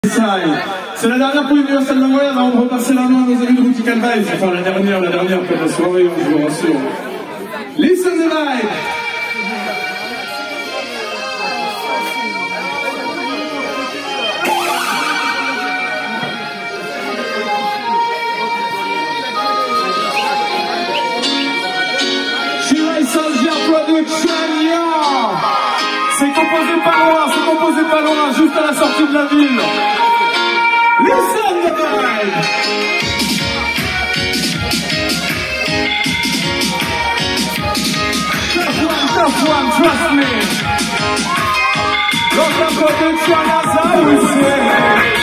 C'est la dernière pour Universal Langoya, on va repasser la main à nos amis de Rooty Calvice. Enfin la dernière pour la soirée, on vous rassure. Listen the vibe. Shirai Soldier Production, c'est composé pas loin, juste à la sortie de la ville. Listen the vibe. Tough one, trust me. Local production, as I always say.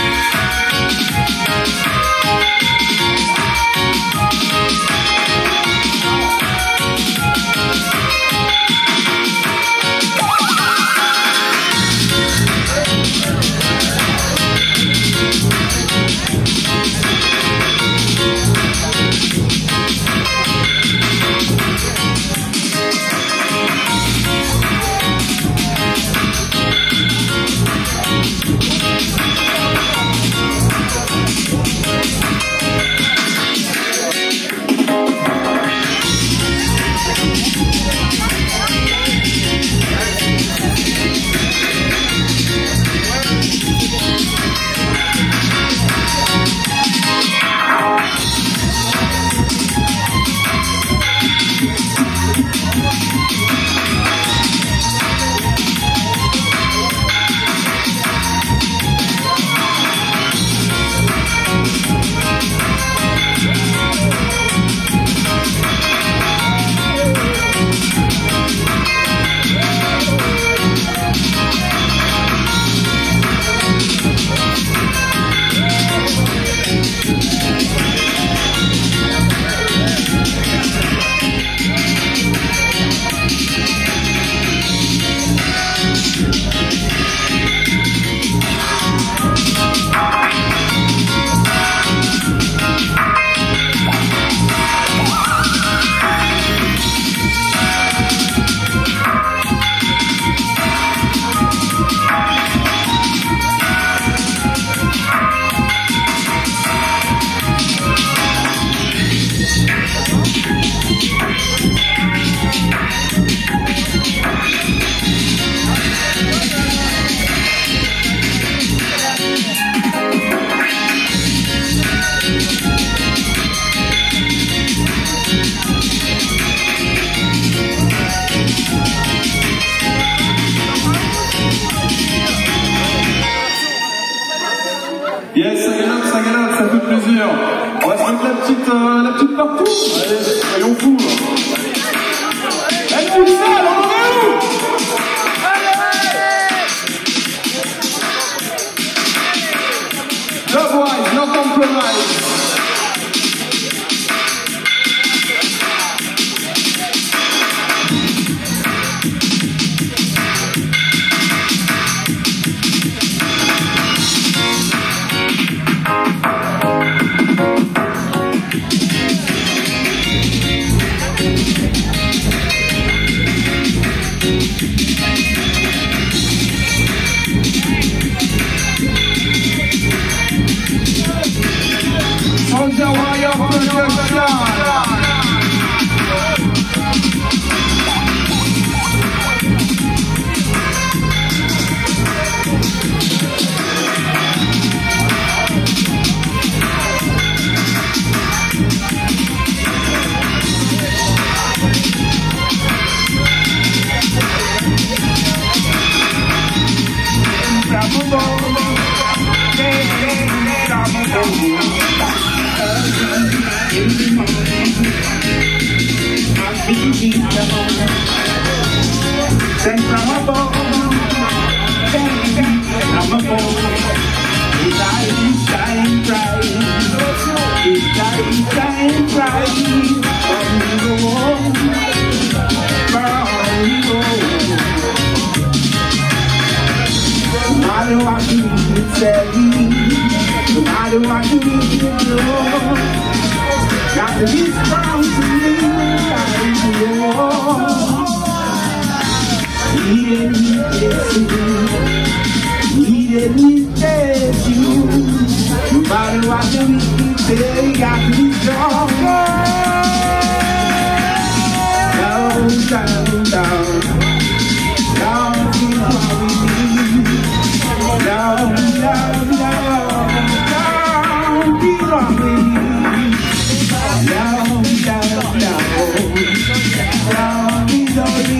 Yes, ça galope, ça fait plaisir. On va se mettre la petite partout. Allez, soyons fous. La petite salle, on en est où? Dubwise, no compromise. Soldier Warrior Production. Got to be strong to you, we didn't No matter what the wicked say, got to be strong. Down, down, down. Down, keep on with me. Down, down, down. Down, keep on with me. Down, down, down. Down, keep on with me.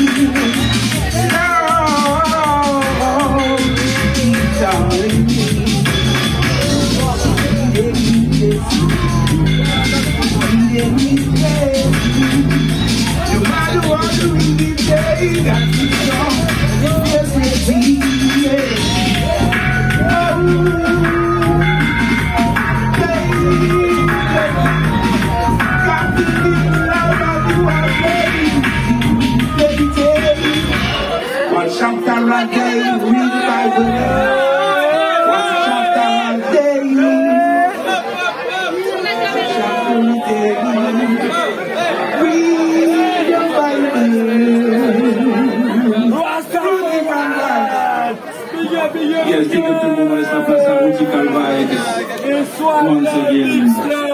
No matter what the wicked say, got to be strong. Yes, one chapter a day, read the Bible. One chapter a day, read your Bible. Yes, big up to the moment, it's not place à Rudy Calva. Once again.